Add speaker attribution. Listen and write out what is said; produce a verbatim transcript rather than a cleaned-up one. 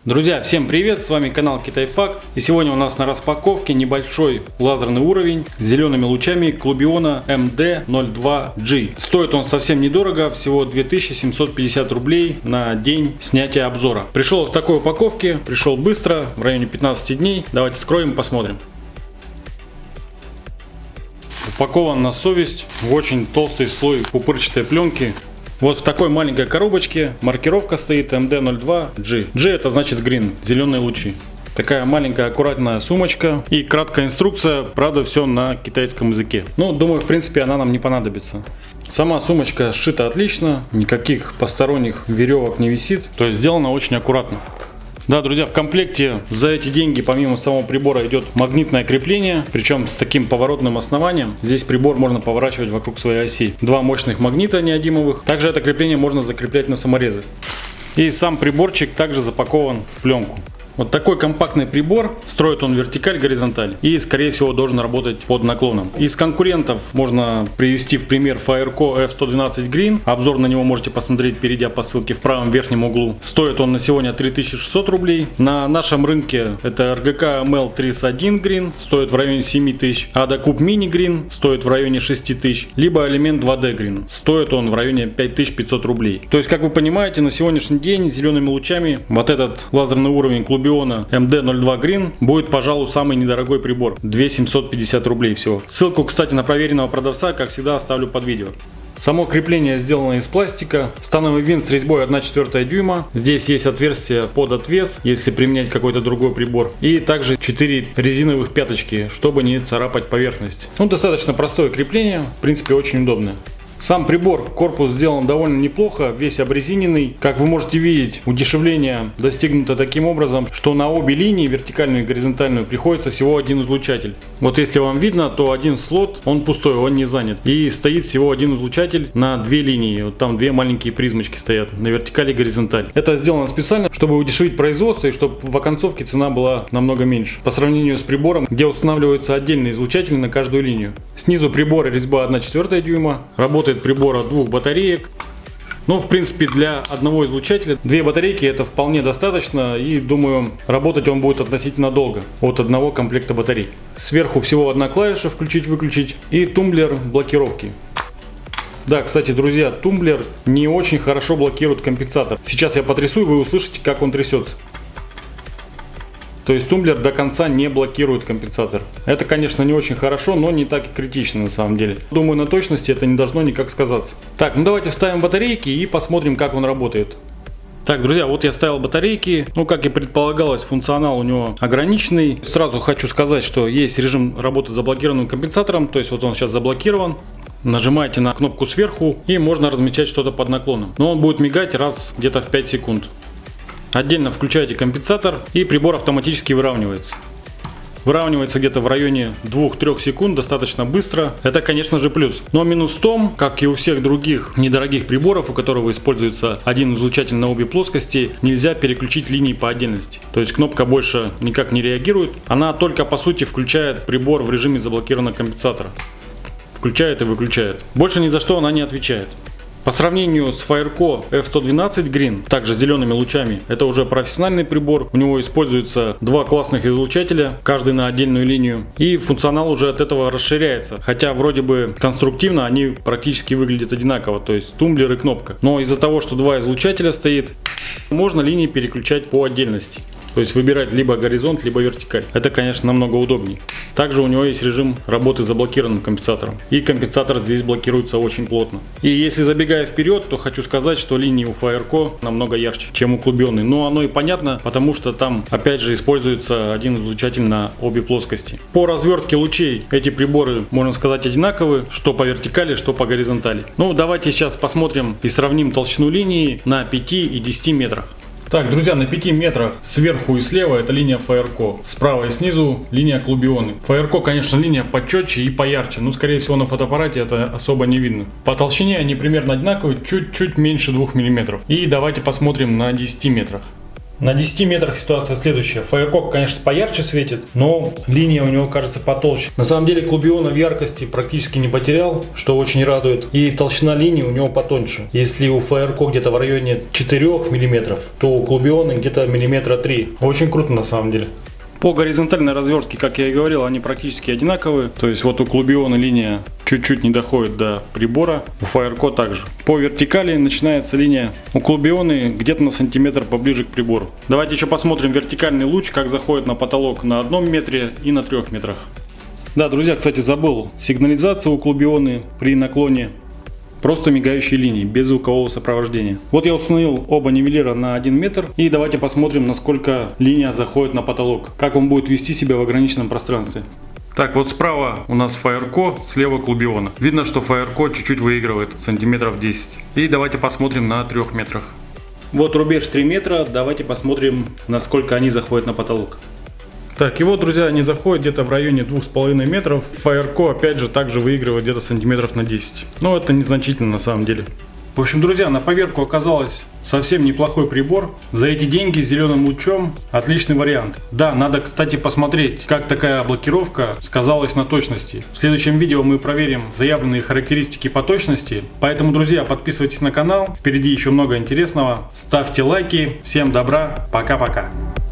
Speaker 1: Друзья, всем привет, с вами канал Китайфак, и сегодня у нас на распаковке небольшой лазерный уровень с зелеными лучами Clubiona эм дэ ноль два джи. Стоит он совсем недорого, всего две тысячи семьсот пятьдесят рублей на день снятия обзора. Пришел в такой упаковке, пришел быстро, в районе пятнадцати дней. Давайте скроем и посмотрим. Упакован на совесть в очень толстый слой пупырчатой пленки. Вот в такой маленькой коробочке маркировка стоит эм дэ ноль два джи. G это значит green, зеленые лучи. Такая маленькая аккуратная сумочка и краткая инструкция, правда все на китайском языке. Ну, думаю, в принципе она нам не понадобится. Сама сумочка сшита отлично, никаких посторонних веревок не висит, то есть сделано очень аккуратно. Да, друзья, в комплекте за эти деньги помимо самого прибора идет магнитное крепление, причем с таким поворотным основанием. Здесь прибор можно поворачивать вокруг своей оси. Два мощных магнита неодимовых. Также это крепление можно закреплять на саморезы. И сам приборчик также запакован в пленку. Вот такой компактный прибор, строит он вертикаль-горизонталь и скорее всего должен работать под наклоном. Из конкурентов можно привести в пример Fireco эф сто двенадцать Green, обзор на него можете посмотреть, перейдя по ссылке в правом верхнем углу. Стоит он на сегодня три тысячи шестьсот рублей. На нашем рынке это эр джи кей эм эл тридцать один Green, стоит в районе семи тысяч, Adacube Mini Green стоит в районе шести тысяч, либо Element два дэ Green, стоит он в районе пяти тысяч пятисот рублей. То есть, как вы понимаете, на сегодняшний день зелеными лучами вот этот лазерный уровень Clubiona эм дэ ноль два Green будет, пожалуй, самый недорогой прибор. две тысячи семьсот пятьдесят рублей всего. Ссылку, кстати, на проверенного продавца, как всегда, оставлю под видео. Само крепление сделано из пластика. Становый винт с резьбой одна четвертая дюйма. Здесь есть отверстие под отвес, если применять какой-то другой прибор. И также четыре резиновых пяточки, чтобы не царапать поверхность. Ну, достаточно простое крепление, в принципе, очень удобное. Сам прибор, корпус сделан довольно неплохо, весь обрезиненный. Как вы можете видеть, удешевление достигнуто таким образом, что на обе линии, вертикальную и горизонтальную, приходится всего один излучатель. Вот если вам видно, то один слот, он пустой, он не занят. И стоит всего один излучатель на две линии. Вот там две маленькие призмочки стоят, на вертикали и горизонтали. Это сделано специально, чтобы удешевить производство и чтобы в оконцовке цена была намного меньше. По сравнению с прибором, где устанавливаются отдельные излучатели на каждую линию. Снизу прибора резьба одна четвертая дюйма, работает прибор от двух батареек. Ну, в принципе, для одного излучателя две батарейки это вполне достаточно, и думаю, работать он будет относительно долго от одного комплекта батарей. Сверху всего одна клавиша включить-выключить и тумблер блокировки. Да, кстати, друзья, тумблер не очень хорошо блокирует компенсатор. Сейчас я потрясу, и вы услышите, как он трясется. То есть тумблер до конца не блокирует компенсатор. Это, конечно, не очень хорошо, но не так и критично на самом деле. Думаю, на точности это не должно никак сказаться. Так, ну давайте вставим батарейки и посмотрим, как он работает. Так, друзья, вот я ставил батарейки. Ну, как и предполагалось, функционал у него ограниченный. Сразу хочу сказать, что есть режим работы с заблокированным компенсатором. То есть вот он сейчас заблокирован. Нажимаете на кнопку сверху и можно размечать что-то под наклоном. Но он будет мигать раз где-то в пять секунд. Отдельно включаете компенсатор и прибор автоматически выравнивается. Выравнивается где-то в районе двух-трёх секунд, достаточно быстро. Это, конечно же, плюс. Но минус в том, как и у всех других недорогих приборов, у которых используется один излучатель на обе плоскости, нельзя переключить линии по отдельности. То есть кнопка больше никак не реагирует. Она только, по сути, включает прибор в режиме заблокированного компенсатора. Включает и выключает. Больше ни за что она не отвечает. По сравнению с Fireco эф сто двенадцать Green, также зелеными лучами, это уже профессиональный прибор. У него используются два классных излучателя, каждый на отдельную линию. И функционал уже от этого расширяется. Хотя вроде бы конструктивно они практически выглядят одинаково, то есть тумблер и кнопка. Но из-за того, что два излучателя стоит, можно линии переключать по отдельности. То есть выбирать либо горизонт, либо вертикаль. Это, конечно, намного удобнее. Также у него есть режим работы с заблокированным компенсатором. И компенсатор здесь блокируется очень плотно. И если забегая вперед, то хочу сказать, что линии у Fireco намного ярче, чем у Clubiona. Но оно и понятно, потому что там опять же используется один излучатель на обе плоскости. По развертке лучей эти приборы, можно сказать, одинаковы, что по вертикали, что по горизонтали. Ну, давайте сейчас посмотрим и сравним толщину линии на пяти и десяти метрах. Так, друзья, на пяти метрах сверху и слева это линия Fireco, справа и снизу линия Clubiona. Fireco, конечно, линия почетче и поярче, но скорее всего на фотоаппарате это особо не видно. По толщине они примерно одинаковые, чуть-чуть меньше двух миллиметров. И давайте посмотрим на десяти метрах. На десяти метрах ситуация следующая. Fireco, конечно, поярче светит, но линия у него кажется потолще. На самом деле Clubion в яркости практически не потерял, что очень радует. И толщина линии у него потоньше. Если у Fireco где-то в районе четырёх миллиметров, то у Clubion где-то миллиметра три. Очень круто на самом деле. По горизонтальной развертке, как я и говорил, они практически одинаковые. То есть вот у Clubion линия чуть-чуть не доходит до прибора, у Fireco также. По вертикали начинается линия у Clubion где-то на сантиметр поближе к прибору. Давайте еще посмотрим вертикальный луч, как заходит на потолок на одном метре и на трех метрах. Да, друзья, кстати, забыл. Сигнализация у Clubion при наклоне просто мигающие линии, без звукового сопровождения. Вот я установил оба нивелира на один метр. И давайте посмотрим, насколько линия заходит на потолок. Как он будет вести себя в ограниченном пространстве. Так, вот справа у нас Fireco, слева Clubion. Видно, что Fireco чуть-чуть выигрывает, сантиметров десять. И давайте посмотрим на трех метрах. Вот рубеж три метра. Давайте посмотрим, насколько они заходят на потолок. Так, и вот, друзья, они заходят где-то в районе двух с половиной метров. Fireco опять же также выигрывает где-то сантиметров на десять. Но это незначительно на самом деле. В общем, друзья, на поверку оказалось совсем неплохой прибор. За эти деньги с зеленым лучом отличный вариант. Да, надо, кстати, посмотреть, как такая блокировка сказалась на точности. В следующем видео мы проверим заявленные характеристики по точности. Поэтому, друзья, подписывайтесь на канал. Впереди еще много интересного. Ставьте лайки. Всем добра. Пока-пока.